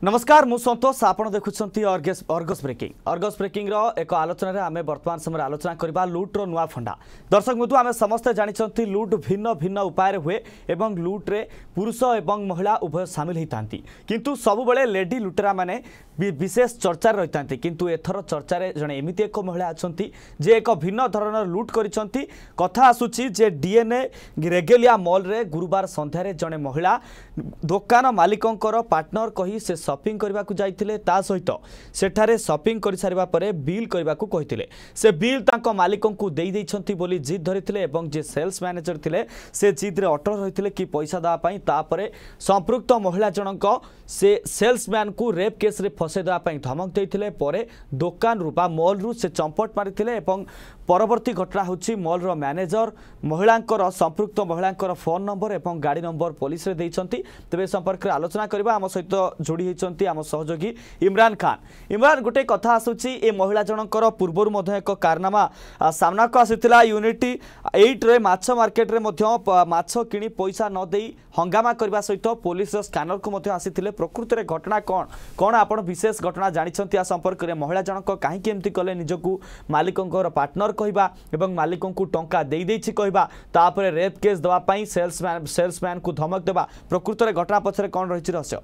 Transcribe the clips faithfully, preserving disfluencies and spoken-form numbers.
नमस्कार मु संतोष आपण देखुछंती Argus Argus breaking Argus breaking रो एक आलोचना रे आमे वर्तमान समय आलोचना करबा लूट रो नुआ फंडा। दर्शक बंधु आमे समस्त जानिछंती लूट भिन्न भिन्न उपाय रे हुए एवं लूट रे पुरुष एवं महिला उभय शामिल होइतांती किंतु सब बेले लेडी लुटेरा माने विशेष चर्चा रही किंतु एथर चर्चा रे जने एमिति एक महिला अछंती जे एक भिन्न धरणर लूट करिसंती। कथा आसुची जे डीएनए रेगेलिया मॉल रे गुरुवार संध्या रे जने महिला दुकान मालिकंकर पार्टनर कही से शॉपिंग करबा को जाइथिले ता सहित सेठारे शॉपिंग करि सारिबा परे बिल करबा को कहिथिले। से बिल तांको मालिकं को देई दैछंती बोली जिद धरिथिले एवं जे सेल्स मैनेजर थिले से जिद रे अटल रहिथिले कि पैसा दा पई ता परे संपृक्त महिला जनक से सेल्समैन को रेप केस रे फसे देवा धमक देते परे दुकान रू बा मॉल रू से चंपट मारिथिले एवं परवर्ती घटना होची मॉल रो मैनेजर महिलांकर संपृक्त महिलांकर फोन नंबर एवं गाड़ी नंबर पुलिस रे देइछंती। तबे संपर्क रे आलोचना करबा आम सहित जोड़ी होइछंती आम सहयोगी इमरान खान। इमरान गोटे कथा आसुची ए महिला जनकर पूर्वरु मध्य एक कारनामा सामना को आसिथिला यूनिटी आठ रे माछ मार्केट रे मध्य माछ किणी पैसा न देई हंगामा करबा सहित पुलिस स्कैनर को मध्य आसिथिले। प्रकृत रे घटना कोन कोन आपण विशेष घटना जानिछंती आ संपर्क रे महिला जनक काहे के एम्ति कले निजकू मालिकंकर पार्टनर कहबा एवं मालिकों को टंका देई देछि कहबा तापरे रेप केस दवा पई सेल्समैन सेल्समैन को धमक देबा प्रकृत रे घटना पछरे कोन रहिछि रहस्य।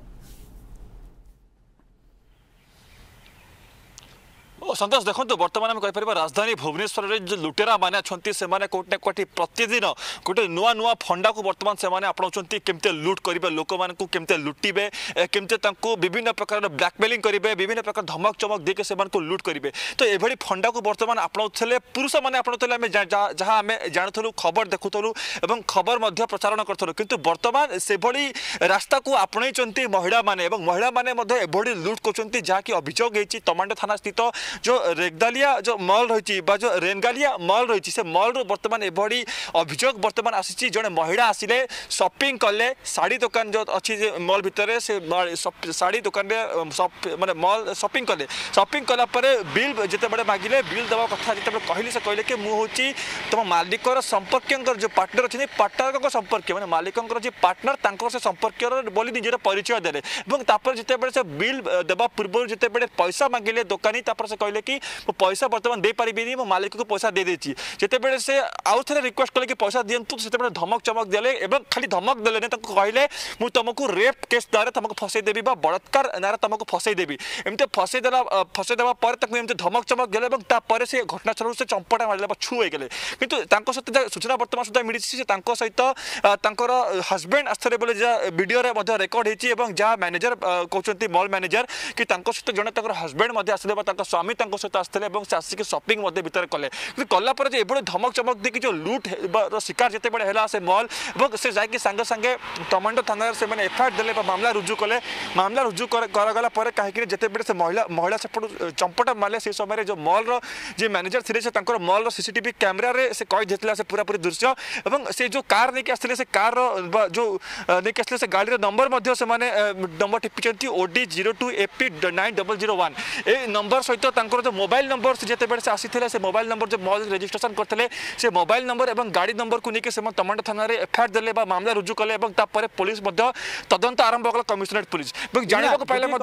संतोष देखो बर्तमान आम कहीपर राजधानी भुवनेश्वर में जो लुटेरा मैंने अच्छा से कोटि ना कोटि प्रतिदिन गोटे नुआ नुआ फंडा को बर्तमान से अपनाऊँ केमती लुट करेंगे लोक मानू केमती लुटे केमती विभिन्न प्रकार ब्लैकमेलिंग करेंगे विभिन्न प्रकार धमक चमक देके से लुट करेंगे। तो ये फंडा को बर्तमान अपनाऊे पुरुष मैंने अपनाऊे जहाँ आम जानूँ खबर देखुलू और खबर प्रचारण करूँ किंतु बर्तमान से रास्ता को आपणई महिला माने महिला माने लुट कर जहाँकि अभियोग होती तमांडा थाना स्थित जो रेगदालिया जो मॉल रही जो रेनगालिया मॉल रही से मॉल रू बर्तमान एभली अभियोग बर्तमान आसी जड़े महिला आसिले शॉपिंग कले साड़ी दुकान जो अच्छी मॉल भितर से साड़ी दुकान माने मॉल शॉपिंग कले शॉपिंग कला परे बिल जिते बड़े मागिले बिल देवा कथा जिते कहली से कहले कि मु होची तुम मालिकर संपर्क जो पार्टनर अच्छे पार्टनर संपर्क माने मालिकर जो पार्टनर तांकर से संपर्क बोली निजर परिचय देले जिते बड़े से बिल देवा पूर्व जिते बड़े पैसा मागिले दुकानी से कहले कि मो पैसा बर्तमान दे पारिबिनी मो मालिक को पैसा दे देछि जेते बेले से आउ थरे रिक्वेस्ट कले कि पैसा दियंतु सेते बेले धमक चमक देले एवं खाली धमक देले ने ताको कहले मु तुमको रेप केस द्वारा तुमको फसै देबी बा बलात्कार नारा तुमको फसै देबी एमते फसै देला फसै देबा पर ताको एमते धमक चमक देले एवं ता पर से घटना चलु से चंपटा मारले बा छु होई गेले किंतु ताको सहित सूचना बर्तमान सुधा मिली से ताको सहित तांकर हस्बैंड आस्थरे बोले जा वीडियो रे मध्ये रेकॉर्ड हेछि एवं जा मैनेजर कहउचंती मॉल मैनेजर कि तांको सहित जने तांकर हस्बैंड मध्ये आसले बा तांको स्वामी सहित आसते आसिक शॉपिंग भितर कले कला ये धमक चमक देखिए जो लुट शिकार जिते बड़े है से मॉल और से जाकि सांगे सांगे टमाटो थाना से मैंने एफआईआर देले मामला रुजु कले मामला रुजु करागला कहीं जिते बड़े से महिला महिला सेपट चंपटा मारे से समय जो मॉल रो मैनेजर थे से मॉल रो सीसीटीवी कैमेरा रे से कई देता से पूरा पूरी दृश्य और से जो कार नहीं आसते से कार जो नहीं आसते से गाड़ी नंबर से नंबर टिपिंट OD zero two AP nine double zero one A number सहित जो मोबाइल नंबर से जिते बड़े से आसी से मोबाइल नंबर जो मॉल रजिस्ट्रेशन करते से मोबाइल नंबर और गाड़ी नंबर को लेकिन से टमाटो थाना एफआईआर देले मामला रुजु कले पुलिस तदंत आरंभ कला कमिशनरेट पुलिस जाना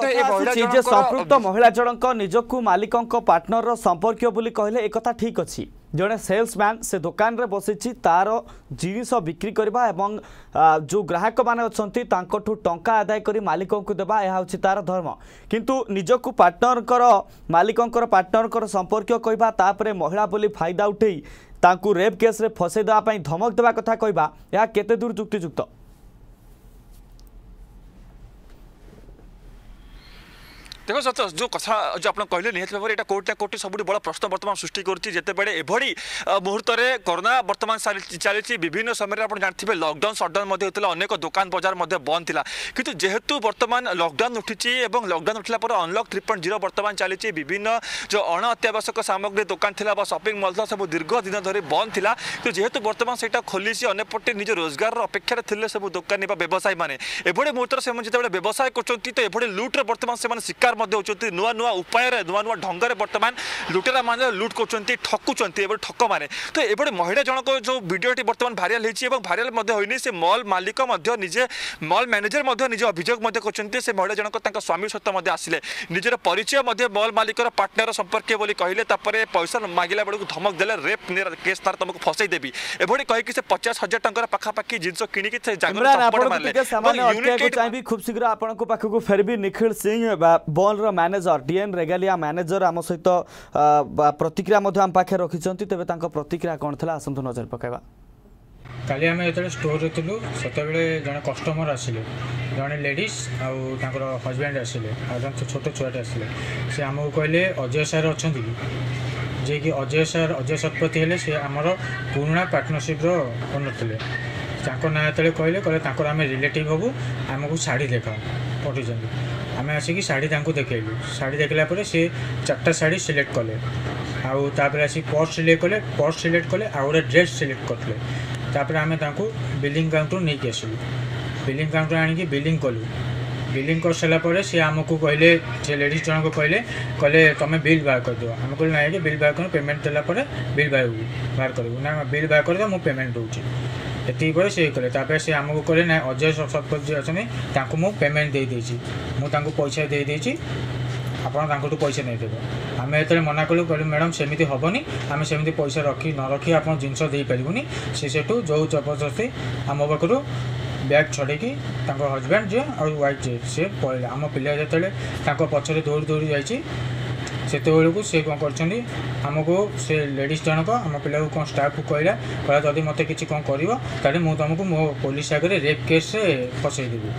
पाइले संपृक्त महिला जनक निजकू मालिकों पार्टनर संपर्क बोली कहले एक कथा ठीक अच्छी जड़े सेल्समैन से दुकान रे बसी तार जिनिस बिक्री करबा एवं जो ग्राहक माने अछंती तांकठू टंका आदाय करी मालिकों को देबा यह होछि तार धर्म किंतु निजकू पार्टनर कर मालिकों पार्टनर कर संपर्क कहबा तापरे महिला बोली फायदा उठेई तांकू रेप केस रे फसे देबा पई धमक देबा कथा कहबा यह केते दूर युक्तियुक्त। देखो सतोष जो कथा जो आप कहले निहत भाव में कोटि ना कोटि सब बड़ा प्रश्न बर्तमान सृष्टि करते एभली मुहूर्त में कोरोना बर्तमान चली विभिन्न समय आप जानते लॉकडाउन सटडाउन होता अनेक दुकान बजार बंद था किंतु जेहेतु बर्तमान लॉकडाउन उठी लॉकडाउन उठला पर अनलॉक थ्री पॉइंट जीरो बर्तमान चली विभिन्न जो अण अत्यावश्यक सामग्री दुकान था शॉपिंग मॉल था सब दीर्घ दिन धरी बंद था तो जेहेतु बर्तमान से खोली अनेपटे निज रोजगार अपेक्षा थे सब दुकानी व्यवसायी मैंने एभली मुहूर्त से जो व्यवसाय कर लुट्रे बर्तमान से शिकार होती नुआ नुआ उपाय नुआ नुआ ढंग से बर्तमान लुटेरा मान लुट कर ठकुंट ठक मैंने तो ये महिला जनक जो भिडियोटी बर्तमान भाइराल होती भाइराल होनी से मॉल मालिक निजे मॉल मैनेजर निजे अभियोग करते से महिला जनक स्वामी सहित आसिले निजर परिचय मॉल मालिक पार्टनर संपर्क बोली कहले पैसा मागिला बेलू धमक देले रेप केस तार तुमको फसई देवी एभली कहीकि से पचास हजार टंकर पाखापाखि जिनस किणिकी से चाहिए खूब शीघ्र आपण पाखक फेरबी निखिल सिंह बॉल मैनेजर डीएन रेगालिया मैनेजर आम सहित प्रतिक्रिया आम पाखे रखिंट तेज प्रतिक्रिया कौन था आसतु नजर पकाइबा काली आम जो स्टोर थी से जड़े कस्टमर आसिले जड़े लेडीज आउर हजबैंड आसिले छोट छुआटे आसिले से आमको कहले अजय सार अच्छा जे कि अजय सार अजय शतपथी हेले से आमर पुराणा पार्टनरशिप ओनर थे ना ये कहले कहले आम रिलेटिव हबू आमको शाढ़ी देखा पठे आम आसिक शाढ़ी देखलु शाढ़ी देखला से चार्टा शाढ़ी सिलेक्ट कले आउे आसिक पर्स सिलेक्ट कले पर्स सिलेक्ट कले आउ गोटे ड्रेस सिलेक्ट करते तापर आम बिलिंग काउंटर नहीं कि आसलु बिलिंग काउंटर आनिकी बिलिंग कलु बिलिंग कर सारापर सी आमको कहले से लेडीज जन को कहले कहले तुम बिल बाहर कर दो आम कहले ना बिल बाहर कर पेमेंट देलापर बिल बाहर बाहर करूँ ना बिल बाहर कर मुझे पेमेंट दूसरी एति पर से कले तापर से आमको कहले ना अजय शतपथी जी अच्छा मुझे पेमेंट दे देछि मुझे पैसा दे देछि आपड़ पैसा नहीं देव आम ये मना कलु कहलु मैडम सेमती हेनी आम सेमती पैसा रखी न रखी आप जिनस दे पारूनी से सेठू जो जबरदस्ती आम पाखु बैग छड़ेकी हजबैंड जे और वाइफ जे से पड़े आम पिला जो पचर दौड़ी दौड़ी जाइए से सी कौन करमको से लेडीज जनक आम पिला कौन स्टाफ को कहला कहला जदि मत कि कौन कर तुमको मो पुलिस आगे रेप केस फसईदेवी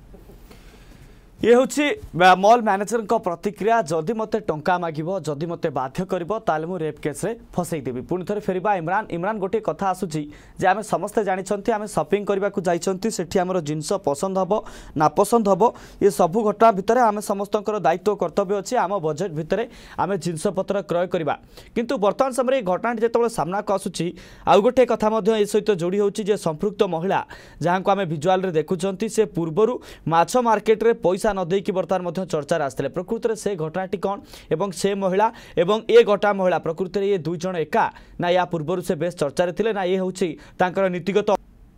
ये हूँ मॉल मैनेजर प्रतिक्रिया जदि मत टंका मागिब जदि मत बाध्य कर मु रेप केस रे फसईदेवी पुणी थे फेरबा इमरान इमरान गोटे कथा आसूची जे आम समस्ते जानते आम शॉपिंग करने को जाइए सेठी आमर जिनस पसंद हम नापसंद हम ये सबू घटना भितर आम समस्त दायित्व कर्तव्य अच्छे आम बजेट भितर आम जिनपतर क्रय करवा किंतु वर्तमान समय घटना जो सामना को आसूची आउ गोटे कथा ये सहित जोड़ी होची संपृक्त महिला जहाँ को आम भिजुआल देखुंट से पूर्वर माछ मार्केट रे पैसा नदी बर्तमान चर्चार आसते प्रकृत में से घटनाटी कौन एवं से महिला एवं ए घटा महिला प्रकृत में ये दुई जन एका ना या पूर्व से बेस चर्चार थे ना ये हूँ नीतिगत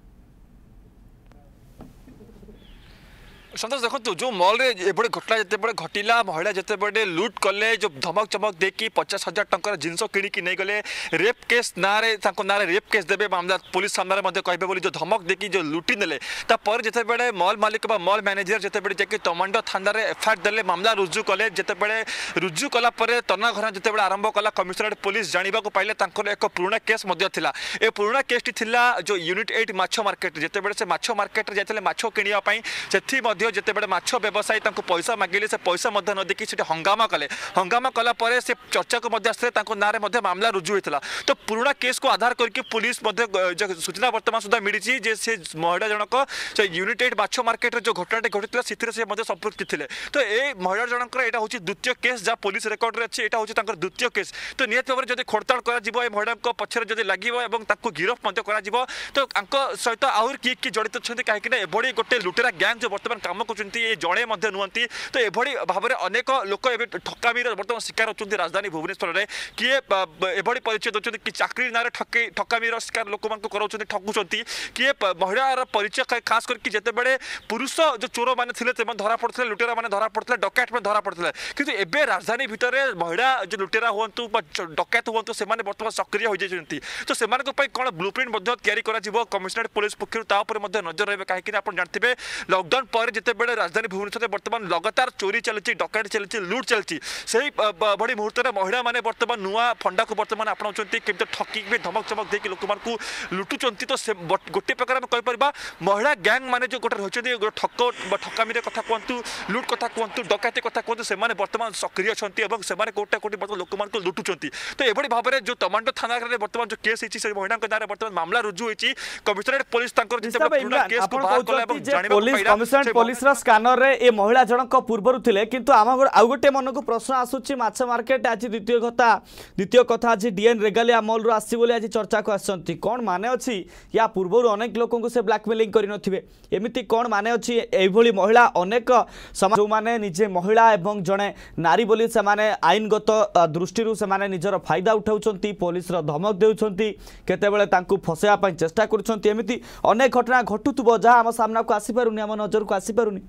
संतोष देखो जो मॉल रे एबड़े घटना जिते घटिला महिला जिते लुट कले जो धमक चमक देकी पचास हजार टंकर जिनस किणिकी नहीं गले रेप केस ना ना रेप केस देवे मामला पुलिस सामने कहे बोली जो धमक देकी जो लुटी नेले तापर जिते मॉल मालिक मॉल मैनेजर जिते जाकि तमांडो थाना एफआईआर देले मामला रुजु कले जिते रुजु कला तना घर जिते आरंभ कला कमिशनरेट पुलिस जाना पाइले एक पुराना केस ए पुराना केसटी थिला जो यूनिट एट माछ मार्केट जिते से माछ मार्केट जाते माछ किणापी से जिते बड़े माछ व्यवसायी पैसा मागिले से पैसा न देखी से हंगामा कले हंगामा कला परे से चर्चा को आसते ना मामला रुजु होता तो पुराना केस को आधार करके पुलिस सूचना बर्तमान सुधा मिली से महिला जनक यूनिट एट माछ मार्केट जो घटना घटी से संपृक्ति थे तो ये महिला जनक यहाँ हूँ द्वितीय केस जहाँ पुलिस रेकर्ड में अच्छे यहाँ हूँ द्वितीय केस तो निहत भाव में खोड़ताड़ कर महिला पक्षर जब लगे और गिरफ तो सहित आहरी किए किए जड़ित अच्छा कहीं एभली गोटे लुटेरा गैंग जो बर्तमान काम ये जड़े नुहति तो यही भाव में अनेक लोक ठकामी बर्तमान शिकार होती राजधानी भुवनेश्वर में किए एभली परिचय दूसरी कि चाकरी ना ठके ठकामी शिकार लोक कराउछन्ति ठकुछन्ति किए महिलार परिचय खास करके जिते बड़े पुरुष जो चोर मैंने धरा पड़ते लुटेरा मैंने धरा पड़ते डकैत में धरा पड़ते किंतु एबे राजधानी भितर महिला जो लुटेरा हूँ डकैत हूँ से बर्तमान सक्रिय हो जाती तो से कौन ब्लूप्रिंट या कमिशनरेट पुलिस पक्ष नजर रही कहीं आप जानते लॉकडाउन पर जिते बड़े राजधानी भुवनेश्वर में बर्तमान लगातार चोरी चलती डकैत चलती लुट चलती से बड़ी मुहूर्त में महिला मैंने बर्तमान नुआ फंडा को बर्तमान आपणाउछन्ति केमती ठकिक धमक चमक देकी लोक मानकु लुटुचन्ति तो से गोटे प्रकार आम कहीपर महिला गैंग माने जो गोटे रही ठक ठकामी कथा कहतु लुट कथा कहतु डकैती कथा कहतु से बर्तमान सक्रिय अच्छा से कोटा कोटी बर्तमान लोक मान लुटुचन्ति तो ये भाव में जो तमांडो थाना बर्तमान जो केस होती महिला ना बर्तमान मामला रुजु होती कमिशनरेट पुलिस पुलिस स्कानर रे ए महिला जनक पूर्वर थिले किंतु आम आउ गोटे मन को प्रश्न आसुची माछ मार्केट आज द्वितीय कथा द्वितीय कथा आज डीएन रेगालिया मॉल रु आसी बोली आज चर्चा को आसंती कोन माने अछि या पूर्वर अनेक लोकन को से ब्लैकमेलिंग करि नथिबे एमिति कोन माने अछि एई भली महिला अनेक समाज जो माने निजे महिला एवं जणे नारी बोली से माने आईनगत दृष्टि रु से माने निजर फायदा उठाउछंती पुलिस रो धमक देउछंती केतेबेले तांकू फसेया पई चेष्टा करूछंती एमिति अनेक घटना घटुतबो जा हम सामना को आसी पारुनी हम नजर को आसी पारुनी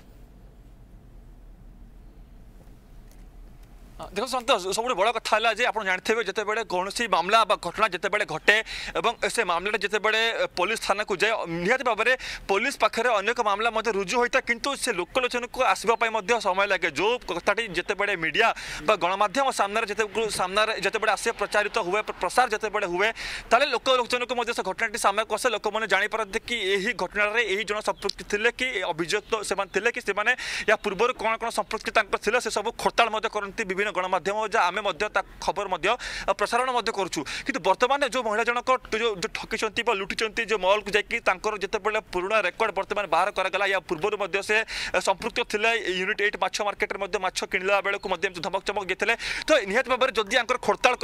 देखो सन्तोष सब बड़ कथा है आप जानते हैं जिते कौन मामला घटना जिते घटे और से मामला जिते पुलिस थाना को जाए निहत भाव में पुलिस पाखे अनेक मामला रुजु होता है किंतु से लोकलोचन को आसवाई समय लगे जो कथाटी जिते मीडिया गणमाध्यम सामने जिते सामने जिते आसे प्रचारित हुए प्रसार जिते हुए ताले लोकलोचन को से घटना सामने को आसे लोक मैंने जापारते कि यही घटन यही जन संपृक्ति थे कि अभियुक्त से कि या पूर्व कौन कौन संपृक्ति से सब खोलताड़ करती विभिन्न गणमाध्यम आम खबर प्रसारण करूँ बर्तमान जो महिला जनक जो ठकी लुटी जो मॉल को जाकर जिते पुराना रेकर्ड बर्तमान बाहर कराला या पूर्व से संपृक्त थे यूनिट एट माछ मार्केट माछ किणला बेलू धमक चमक देते तो निहत भाव में जदि खोलताड़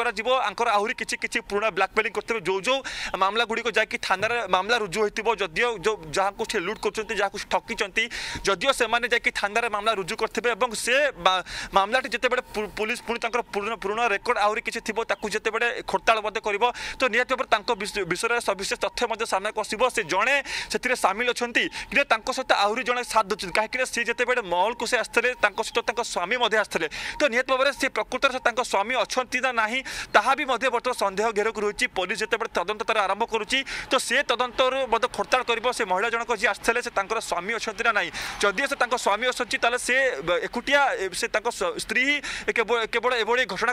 कर किसी किसी पुराना ब्लैकमेलिंग करते जो जो मामला गुड़िक जाकि थाना मामला रुजु हो जदियो जो जहाँ को लुट कर जहाँ ठकी जदियो से थाना मामला रुजु करते से मामला जिते पुलिस पुणी पुराना रेकर्ड आहरी किसी थी जिते खोलताड़ कर तो निहत भाव विषय सविशेष तथ्य सामना को आसो से जड़े से सामिल अच्छा कि सहित आहरी जड़े साथ दूसरी कहीं सी जिते मॉल को से आसते सहित स्वामी आसते तो निहत भाव में सी प्रकृत में स्वामी अच्छा ना ना ताहा भी बर्तमान सन्देह घेर को रही पुलिस जिते तदंत आरंभ करुच्ची तो से तदंत खोलताड़ कर से महिला जनक जी आसते से स्वामी अच्छा ना ना जदि से स्वामी अच्छी से एकुटिया से स्त्री ही केवल एभली घोषणा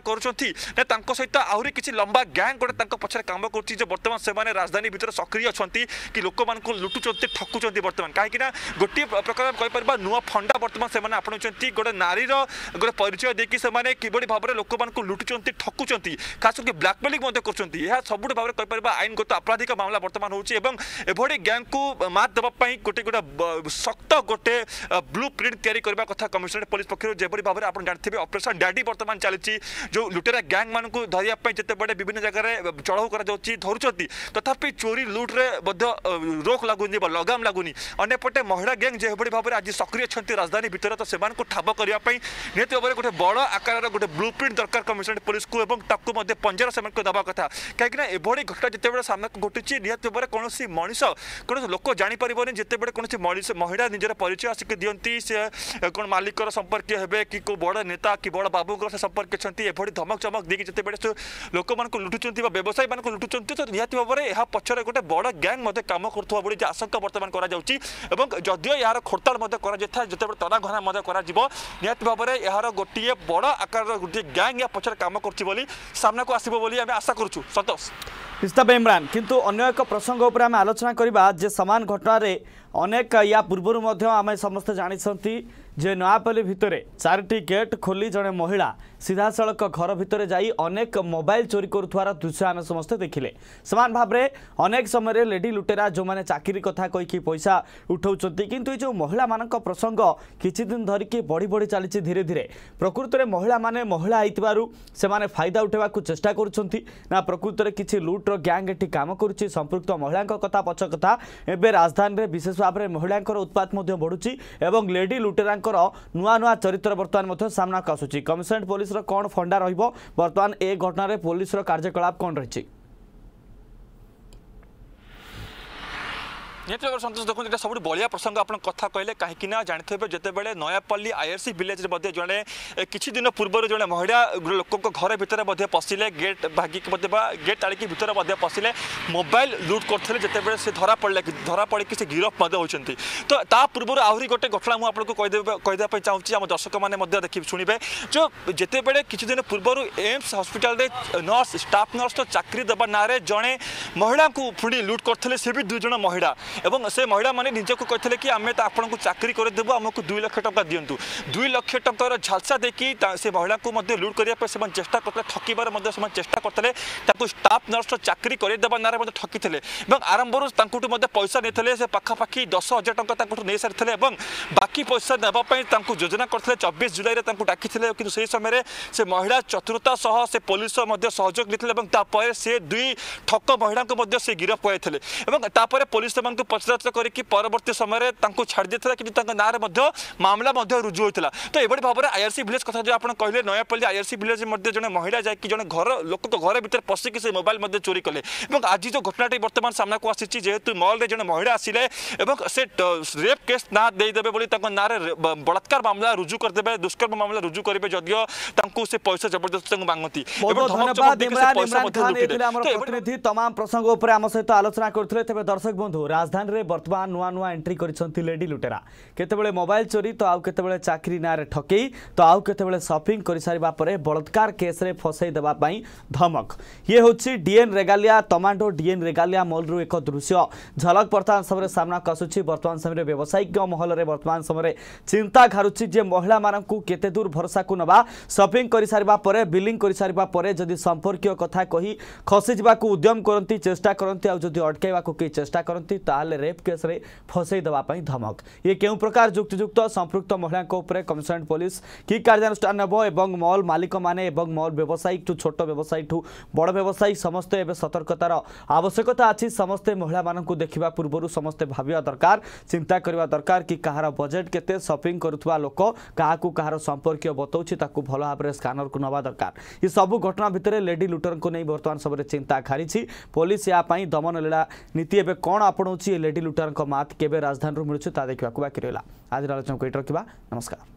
कर सहित आहरी किसी लंबा गैंग गोटे पछरे काम कर बर्तमान से राजधानी भीतर सक्रिय अच्छा कि लोक मान लुटुंट ठकुंट बर्तमान कहीं गोटे प्रकार कहीपर नुआ फंडा बर्तमान से आपणुंट गोटे नारी गोटे परिचय देकी से किभली भाव में लोक मान लुटुंट ठकुंट खास करके ब्लैकमेलिंग कर सब भाव में कहीपर आईनगत आपराधिक मामला बर्तमान होभली गैंग को मात देवाई गोटे गोटे शक्त गोटे ब्लू प्रिंट तैयारी करने कथा कमिशनरेट पुलिस पक्ष जो भाव में आप जानते ऑपरेशन डैडी बर्तमान चली जो लुटेरा गैंग मान को धरने जिते बड़े विभिन्न जगह चढ़ाऊ कर धरुंच तथापि चोरी लुट्रे रोक लगुनि लगाम लगुनि अंपटे महिला गैंग जो भाव में आज सक्रिय अच्छा राजधानी भीतर तो से ठाब करने निहत भाव में गोटे बड़ आकार गोटे ब्लू प्रिंट दरकार कमिशनरेट पुलिस को ताकू पंजर से दबा कथा कहीं एभली घटना जिते सामना को घटुची निहत भाव में कौन मनीष कौन लोक जापर जिते कौन महिला निजर परिचय आसिक दिखती से कौन मालिक संपर्क हे कि बड़ नेता कि बड़ बाबू से संपर्क अच्छा एभली धमक चमक देखिए जिते लोक मान लुटुंट व्यवसायी मान लुटुंट तो निहत भाव में यह पक्षर गोटे बड़ गैंग कम कर आशंका बर्तमान करदियो यार खोलताड़ जिते तना घना कर निहत भाव में यार गोटे बड़ आकार गोटे गैंग या पक्षर कम कर सामना को आसो बोली आम आशा करूँ सतोष इस्ताब इमरान किंतु अन्य एक प्रसंग उपर आम आलोचना करबा जे समान घटना रे अनेक या पूर्व आम समस्त जानी जे नयापल्ली भितर चारिटी गेट खोली जड़े महिला सीधा सड़क घर भितर जाई अनेक मोबाइल चोरी करुवार दृश्य आम समस्ते देखिले समान भाव में अनेक समय लेडी लुटेरा जो मैंने चाकरी कथा कहीकि पैसा उठाउछंती किंतु ये जो महिला मानक प्रसंग किछि दिन धरिकी बढ़ी बढ़ी चली धीरे धीरे प्रकृत में महिला माने महिला आइतिबारु से माने फायदा उठावा चेष्टा करुछंती ना प्रकृत में किछि लुट्र गैंग एटी काम करुछि संपृक्त महिला कथा पछ कथा एबे राजधानी में विशेष भाव में महिला उत्पात बढ़ुची एवं लेडी लुटेरा नुआ नुआ चरित्र बर्तमान सामना को आसुची कमिशनरेट पुलिस कौन फंडा रहिबो बर्तमान ए घटना रे पुलिस कार्यकलाप कौन रही निहत भाव सतोष देखते सब बढ़िया प्रसंग आप कथा कहले कहीं जानते हैं जिते बड़े नयापल्ली आईआरसी विलेज जड़े किसी दिन पूर्व जड़े महिला लोक घर भितर पशिले गेट भागिक गेट ताड़िकी भितर पशिले मोबाइल लुट करते जिते से धरा पड़े धरा पड़ी से गिरफ होती तो ता पूर्व आहरी गोटे घटना मुझे कहीदेप चाहूँगी आम दर्शक मैंने देखी शुणे जो जिते बड़े किसी दिन पूर्व AIIMS hospital nurse staff nurse तो चाकरी देवा ना जड़े महिला को पुणी लुट करते से भी दुई जन महिला एवं से महिला मैंने निजक कहते कि आम आपको चाकरी करदेबू आमको दुई लाख टका दिंतु दुई लाख टकर झालसा देखी से महिला को लुट करने चेष्टा करते ठकबार चेष्टा करते स्टाफ नर्स चाकरी करदेवा ना ठकी आरंभ पैसा नहीं से पाखापाखि दस हजार टका नहीं सारी बाकी पैसा नापी योजना करते चौबीस जुलाई डाकी कि से समय से महिला चतुरता सह से पुलिस सहयोग नहीं से दुई ठक महिला को से गिरफ कर पुलिस से पचराचरा करके परवर्ती समय छाड़ देता कि ना मामला रुजु होता तो ये भाव में आईआरसी विलेज कथा जो आप कहले नयापल्ली आईआरसी विलेज जड़े महिला जाकि जड़े घर लोक घर भर पशिकी से मोबाइल चोरी कले आज जो घटनाटी बर्तमान सामना को आसी जेहेतु मॉल रे जड़े महिला आसिले से रेप केस ना देदेवे बोली ना बलात्कार मामला रुजु करदे दुष्कर्म मामला रुजु करेंगे जदियो से पैसा जबरदस्ती मांगती प्रतिनिधि तमाम प्रसंग उपर आम सहित आलोचना करते तेज दर्शक बंधु राजधानी में बर्तमान नुआ नुआ एंट्री कर लेडी लुटेरा केतबेले मोबाइल चोरी तो आउ केतबेले चाकरी ना ठकई तो आउ केतबेले शॉपिंग कर सारिबा परे बलात्कार केस रे फसई देबा पई धमक ये होछि DN Regalia tomato DN Regalia mall रु एक दृश्य झलक वर्तमान समय सामना कसुछि वर्तमान समय व्यवसायिक महल रे वर्तमान समय चिंता घारुछि जे महिला मानकु केते दूर भरोसा को नबा शॉपिंग कर सारिबा परे बिलिंग कर सारिबा परे जदि संपर्कीय कथा कही खसी जावाकू उद्यम करती चेष्टा करती आ जदि अटकाइबाकू के चेष्टा करती ताले रेप केस रे फसई देबा पई धमक ये केउ प्रकार युक्तियुक्त संपृक्त महिला ऊपर कमिशनरेट पुलिस कि कार्यानुष्ठान नेब एवं मॉल मालिक माने एवं मॉल व्यवसायी ठू छोट व्यवसायी ठू बड़ व्यवसायी समस्ते एवं सतर्कतार आवश्यकता अच्छी समस्ते महिला मानकू देखिबा पूर्व समस्ते भाविया दरकार चिंता करबा दरकार कि कहार बजेट केते शॉपिंग करुवा लोक काहाकू कहार संपर्क बताउछि ताकू भल भाव स्कानर को नवा दरकार ये सब घटना भितर लेडी लुटर को नहीं बर्तमान समय चिंता खारिछि पुलिस या पई दमन लीला नीति एबे कोन आपणौछि लेडी लुटर मात केबे राजधानी मिलुछि ता देखिबा बाकी रहला आज आलोचना को रखा नमस्कार।